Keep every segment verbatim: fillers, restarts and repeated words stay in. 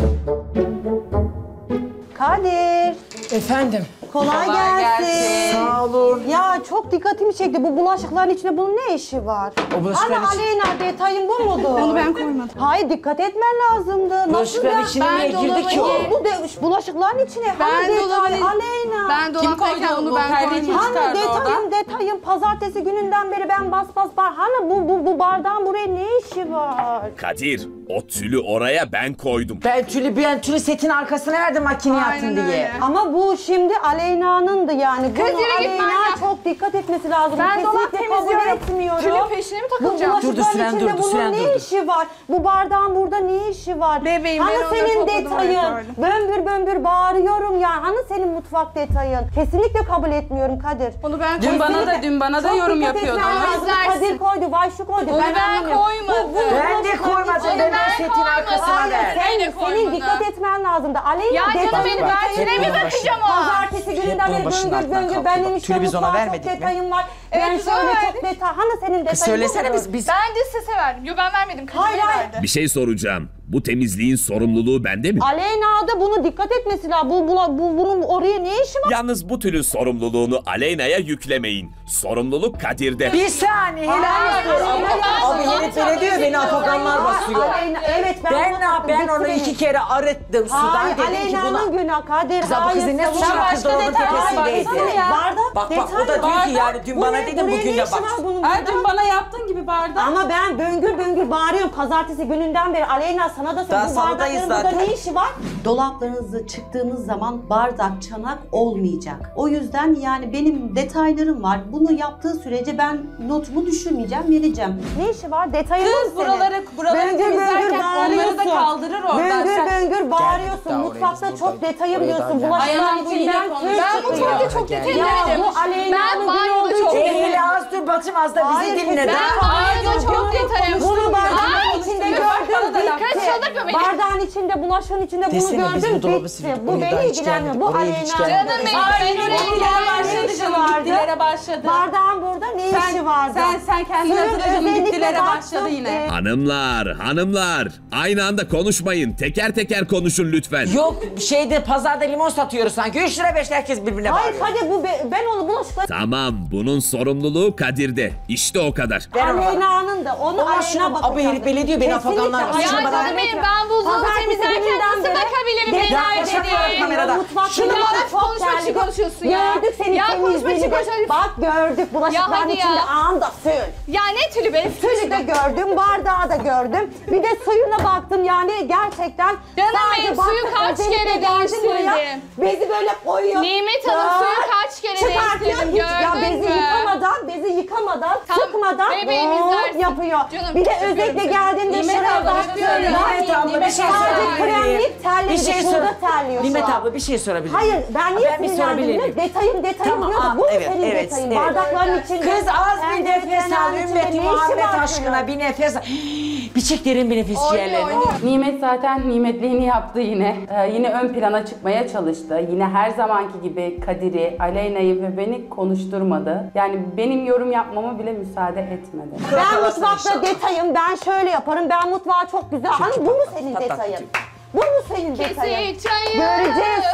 Kadir. Efendim. Kolay, Kolay gelsin. gelsin. Sağ olun. Ya çok dikkatimi çekti. Bu bulaşıkların içinde bunun ne işi var? O bulaşıkların Ama içi- Aleyna detayın bu mudur? Onu ben koymadım. Hayır dikkat etmen lazımdı. Nasıl Bulaşıkların ya? içine niye Ben girdi ki o? dolabı- Bu de, bulaşıkların içine. Ben hani detay dolabı- Aleyna. Ben dolaptayken onu ben koydum. Hani detayım detayım pazartesi gününden beri ben bas bas bar. Hani bu bu bu bardağın buraya ne işi var? Kadir, o tülü oraya ben koydum. Ben tülü ben tülü setin arkasına verdim makineye Aynen atın diye. öyle. Ama bu şimdi Aleyna'nındı yani. Bunu Kız yürü git Aleyna manyak. çok dikkat etmesi lazım. Ben dolap Kesinlikle kabul temizliyorum. etmiyorum. Tülün peşine mi Bu takılacağım? bulaşıkların Durdu, süren içinde durdu, bunun süren ne durdu. işi var? Bu bardağın burada ne işi var? Bebeğim, hani ben onları senin topladım, detayın? oraya koydum. Bömbür bömbür bağırıyorum ya. Hani senin mutfak detayın? Kesinlikle kabul etmiyorum Kadir. Onu ben Dün bana da Kesinlikle. dün bana da Çok yorum dikkat yapıyordun. etmen lazım. İzlersin. Kadir koydu, vay şu koydu. Onu ben anlamıyorum. koymadım. Bu- bu Ben de bulaşıkların koymadım. içinde- Ben de setin arkasına Hayır, verdim. sen, Neyle senin koymadın? dikkat etmen lazımdı. Aleyna Ya canım detayın- benim, ben detayın- tüne mi bakacağım o? Pazartesi gününden bunun beri başının böngür altından böngür kalktı benim bak. işte Tülü biz ona mutfağa çok vermedik mi? detayım var. Evet, ben biz ona şöyle çok verdik. detay. Hani senin detayın Kız söylesene bu biz mudur? biz. Ben de size verdim. Yo ben vermedim. Kadir Hayır, Bey hayır. verdi. Bir şey soracağım. Bu temizliğin sorumluluğu bende mi? Aleyna da bunu dikkat etmesi lazım. Bu, bu, bu, bunun oraya ne işi var? Yalnız bu tülün sorumluluğunu Aleyna'ya yüklemeyin. Sorumluluk Kadir'de. Bir saniye helal olsun. Abi herif öyle diyor beni afaganlar basıyor. Aleyna, evet ben, Ben bunu- ne yap- ben bitti onu benim. iki kere arıttım sudan Hayır, dedim ki Aleyna'nın buna. günah Kadir. Kıza bu Hayır, kızın ne savun- suçu var? Kız dolabın detay var. tepesindeydi. Baksana ya. Bardak, Bak, bak, o da detay diyor var. ki yani dün bana Buraya- dedin, buraya bugün ne de işi bak. var bunun Ha, burada? dün bana yaptığın gibi bardak. Ama ben böngür böngür bağırıyorum pazartesi gününden beri. Aleyna sana da Daha söylüyorum. Bu salıdayız bardakların burada zaten. ne işi var? Dolaplarınızı çıktığınız zaman bardak, çanak olmayacak. O yüzden yani benim detaylarım var. Bunu yaptığı sürece ben notumu düşürmeyeceğim, vereceğim. Ne işi var? Detayın Kız var senin. buraları- buraları Böngür böngür temizlerken onları da bağırıyorsun. kaldırır oradan. Böngür Sen- böngür bağırıyorsun. daha oraya Mutfakta biz çok buradaydık. detayım Oraya diyorsun. daha Bulaşıkların Aynen, bu yine içinden konu. tüy Ben çıkıyor. mutfakta çok Gel. detayım Ya demedim. bu Aleyna'nın Ben günü banyoda olduğu çok için- E hele az dur bacım az da Hayır, bizi dinle. ben de. banyoda çok detayım. Bunu bardağın Ben içinde konuştum. gördüm, Bana da laf- bitti. Kız çıldırtma beni. Bardağın içinde, bulaşığın içinde bunu Desene, biz gördüm, bu dolabı bitti. sildik, Bu oraya daha beni hiç ilgilenmiyor. Bu gelmedik, oraya hiç Aleyna'nın. gelmedik. Canım benim. Ay, Ben yine oraya gittiler gidelim. başladı canım, gittilere başladı. Bardağın burada ne işi Sen- vardı? sen- sen kendin Suyun hatırladın, özellikle gittilere baktım, başladı yine. e, Hanımlar, hanımlar. Aynı anda konuşmayın. Teker teker konuşun lütfen. Yok şeyde pazarda limon satıyoruz sanki. üç lira beş lira herkes birbirine Hayır bağırıyor. hadi bu be- ben onu bulaşıkla... Tamam, bunun sorumluluğu Kadir'de. İşte o kadar. Ver onu bana. Aleyna'nın da onu Ama Aleyna şunu- bakacak. abi herif belediye beni Kesinlikle afaganlar basıyor. Ya Şunu bana canım ver. benim, ben buzluğu Pazartesi temizlerken gününden nasıl beri- bakabilirim Ya, beyler yaklaşamıyorum dediğim? kamerada. Mutfakta Şunu çok bana konuşmak için terli. konuşuyorsun ya. Gördük seni Ya konuşmak için temizliğini. konuşuyorsun. Bak gördük Ya bulaşıkların hadi ya. içinde anda sül. Ya ne tülü be? Tülü de gördüm, bardağı da gördüm. Bir de suyuna baktım yani gerçekten. Canım sadece benim, suyu baktım, kaç özellikle kere geldim buraya, değiştirdim. Bezi böyle koyuyor. Nimet Hanım, Dört, suyu kaç kere çıkartıyor, değiştirdim, hiç- Ya gördün bezi mü? yıkamadan, bezi yıkamadan, Tam sıkmadan bebeğim hop izlersin. yapıyor. Canım, bir de öpüyorum özellikle seni. geldiğinde Nimet şuraya abla, baktım. öpüyorum. Nimet abla bir şey Sadece sorabilir kremleyip miyim? terledi. Bir şey Şurada sor. terliyor şu Nimet an. abla bir şey sorabilir miyim? Hayır ben niye Ben bir sinirlendim sorabilir biliyor miyim? musun? Detayım detayım Tamam, diyordu. aa, Bu evet, senin evet, detayın. evet. Bardakların içinde. Kız az bir Kendi nefes al. fenerin içinde Ümmeti ne işi Muhammed var aşkına bunun? bir nefes al. Bir çek derin bir nefes Oynuyor, ciğerlerine. oynuyor. Nimet zaten nimetliğini yaptı yine. Ee, yine ön plana çıkmaya çalıştı. Yine her zamanki gibi Kadir'i, Aleyna'yı ve beni konuşturmadı. Yani benim yorum yapmama bile müsaade etmedi. Ben mutfakta detayım. Ben şöyle yaparım. Ben mutfağı çok güzel. Hani bu mu senin Pat pat detayın? tut. Bu mu senin detayın? Kesik çayır, Göreceğiz.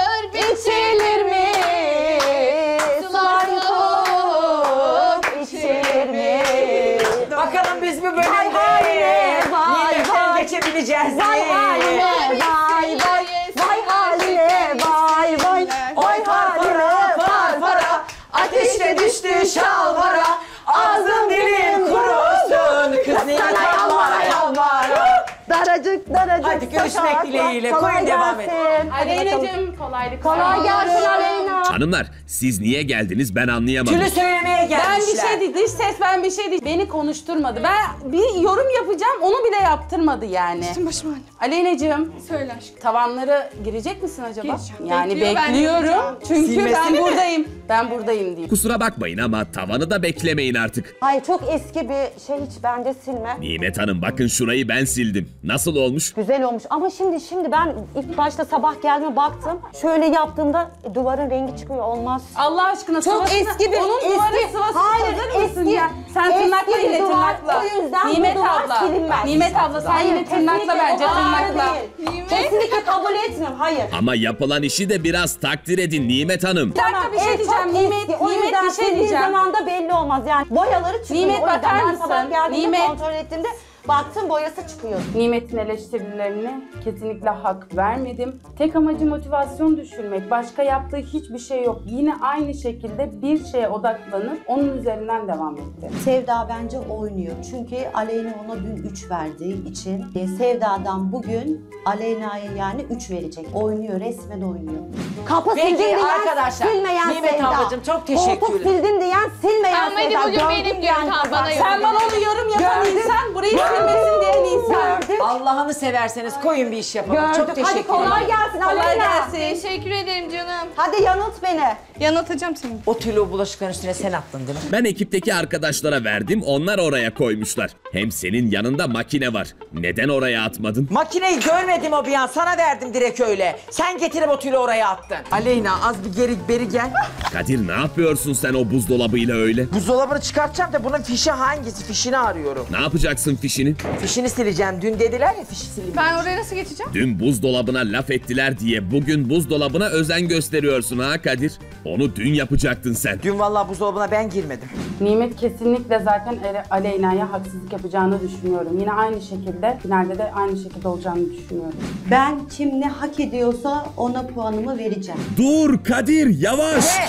İçilir mi? Sular soğuk içilir mi? Bakalım biz bu Vay bölümde haline, vay nimetleri vay. geçebileceğiz mi? Vay haline, vay vay. Vay haline, vay vay. Vay haline, Far fara, ateşle düştü şalvara, ağzın dilin kurusun, kız niye yalvara yalvara. Daracık daracık. Hadi görüşmek sokaklar. dileğiyle. Kolay Koyun, devam gelsin. edin. Hadi bakalım. Aleyna'cığım kolaylık. Kolay gelsin Aleyna. Hanımlar, siz niye geldiniz ben anlayamadım. Tülü söylemeye gelmişler. Ben bir şey değil, dış ses ben bir şey değil. Beni konuşturmadı. Ben bir yorum yapacağım, onu bile yaptırmadı yani. Üstüm başım anne. Aleyna'cığım, Söyle aşkım. tavanları girecek misin acaba? Gireceğim. Yani Bekliyor, ben bekliyorum. gireceğim. Çünkü Silmesini ben mi? buradayım. Ben buradayım diyeyim. Kusura bakmayın ama tavanı da beklemeyin artık. Hayır çok eski bir şey hiç bence silme. Nimet Hanım bakın şurayı ben sildim. Nasıl olmuş? Güzel olmuş ama şimdi şimdi ben ilk başta sabah geldiğime baktım. Şöyle yaptığımda e, duvarın rengi çıkıyor, olmaz. Allah aşkına Çok sıvasını, eski bir- onun eski- duvarı sıvasını Hayır, hazır mısın eski- ya? Sen eski tırnakla bir ile duvar, tırnakla. o yüzden bu Nimet duvar abla. silinmez. Nimet abla sen Hayır, yine tırnakla kesinlikle bence o kadar tırnakla. değil. Kesinlikle kabul etmiyorum, hayır. Ama yapılan işi de biraz takdir edin Nimet Hanım. Bir dakika bir şey ev diyeceğim. çok Nimet, eski. O Nimet yüzden bir şey sildiği diyeceğim. zaman da belli olmaz yani. Boyaları çıkıyor. Nimet, O yüzden bakar ben sabah mısın? geldiğimde Nimet. kontrol ettiğimde baktım boyası çıkıyor. Nimet'in eleştirilerine kesinlikle hak vermedim. Tek amacı motivasyon düşürmek. Başka yaptığı hiçbir şey yok. Yine aynı şekilde bir şeye odaklanıp onun üzerinden devam etti. Sevda bence oynuyor. Çünkü Aleyna ona dün üç verdiği için e, Sevda'dan bugün Aleyna'ya yani üç verecek. Oynuyor, resmen oynuyor. Kapı Peki sildim diyen arkadaşlar, silmeyen Nimet Sevda. ablacığım çok teşekkürler. Koltuk sildim diyen silmeyen Tamam, hadi Sevda. bugün Gördük benim yani günüm, tamam, bana pazar. yorum. Sen bana onu yorum yapan Gördüm. insan, burayı silmesin diyen insan. Gördük. Allah'ını severseniz koyun bir iş yapalım. Gördük. Çok Hadi teşekkür kolay ederim. gelsin Kolay Aleyna. gelsin. Teşekkür ederim canım. Hadi yanılt beni. Yanıltacağım seni. O tülü o bulaşıkların üstüne sen attın değil mi? Ben ekipteki arkadaşlara verdim, onlar oraya koymuşlar. Hem senin yanında makine var. Neden oraya atmadın? Makineyi görmedim o bir an. Sana verdim direkt öyle. Sen getirip o tülü oraya attın. Aleyna az bir geri beri gel. Kadir ne yapıyorsun sen o buzdolabıyla öyle? Buzdolabını çıkartacağım da bunun fişi hangisi? Fişini arıyorum. Ne yapacaksın fişini? Fişini sileceğim. Dün dediler ya fişi sileyim. Ben oraya nasıl geçeceğim? Dün buzdolabına laf ettiler diye bugün buzdolabına özen gösteriyorsun ha Kadir. Onu dün yapacaktın sen. Dün vallahi buzdolabına ben girmedim. Nimet kesinlikle zaten Ale- Aleyna'ya haksızlık yapacağını düşünüyorum. Yine aynı şekilde, finalde de aynı şekilde olacağını düşünüyorum. Ben kim ne hak ediyorsa ona puanımı vereceğim. Dur Kadir yavaş. Ne?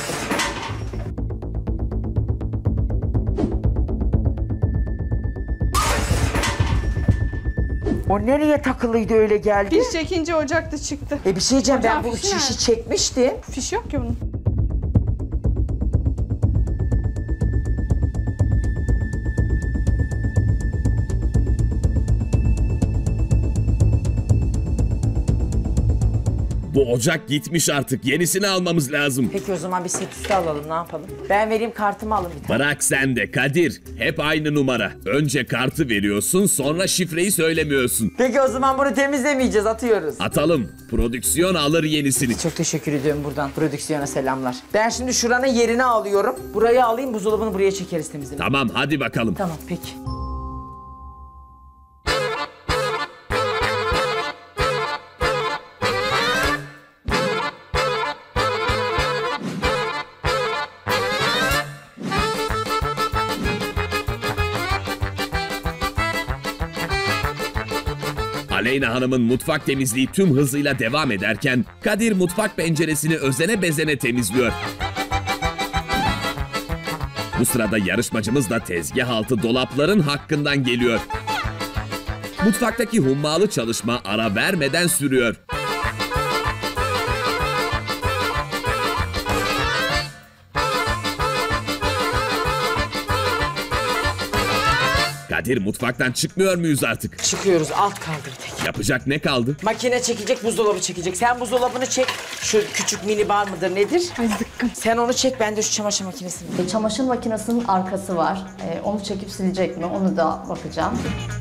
O nereye takılıydı öyle geldi? Fiş çekince ocakta çıktı. E bir şey diyeceğim, ben Hocam, bu fişi şişi nerede? çekmiştim. Fiş yok ki bunun. Bu ocak gitmiş artık, yenisini almamız lazım. Peki o zaman bir set üstü alalım, ne yapalım? Ben vereyim kartımı alın bir tane. Bırak sen de Kadir. Hep aynı numara. Önce kartı veriyorsun, sonra şifreyi söylemiyorsun. Peki o zaman bunu temizlemeyeceğiz, atıyoruz. Atalım. Prodüksiyon alır yenisini. Çok teşekkür ediyorum buradan prodüksiyona selamlar. Ben şimdi şuranın yerini alıyorum. Burayı alayım, buzdolabını buraya çekeriz temizlemek. Tamam hadi bakalım. Tamam peki. Aleyna Hanım'ın mutfak temizliği tüm hızıyla devam ederken Kadir mutfak penceresini özene bezene temizliyor. Bu sırada yarışmacımız da tezgah altı dolapların hakkından geliyor. Mutfaktaki hummalı çalışma ara vermeden sürüyor. Kadir mutfaktan çıkmıyor muyuz artık? Çıkıyoruz, alt kaldı bir tek. Yapacak ne kaldı? Makine çekecek, buzdolabı çekecek. Sen buzdolabını çek. Şu küçük mini bar mıdır nedir? Ay zıkkım. Sen onu çek, ben de şu çamaşır makinesini. E, Çamaşır makinesinin arkası var. E, onu çekip silecek mi? Onu da bakacağım.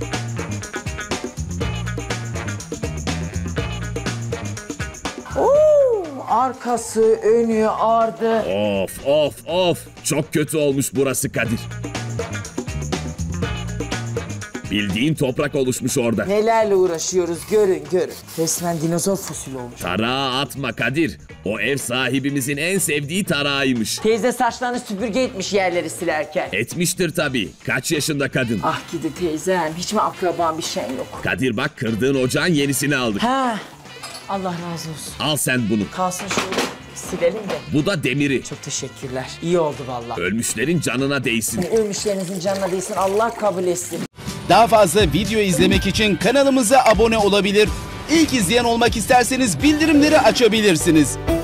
Oo, arkası, önü, ardı. Of of of. Çok kötü olmuş burası Kadir. Bildiğin toprak oluşmuş orada. Nelerle uğraşıyoruz görün görün. Resmen dinozor fosili olmuş. Tarağı atma Kadir. O ev sahibimizin en sevdiği tarağıymış. Teyze saçlarını süpürge etmiş yerleri silerken. Etmiştir tabii. Kaç yaşında kadın? Ah gidi teyzem, hiç mi akraban bir şey yok? Kadir bak kırdığın ocağın yenisini aldık. Ha, Allah razı olsun. Al sen bunu. Kalsın şöyle silelim de. Bu da demiri. Çok teşekkürler. İyi oldu vallahi. Ölmüşlerin canına değsin. Ölmüşlerinizin canına değsin, Allah kabul etsin. Daha fazla video izlemek için kanalımıza abone olabilir. İlk izleyen olmak isterseniz bildirimleri açabilirsiniz.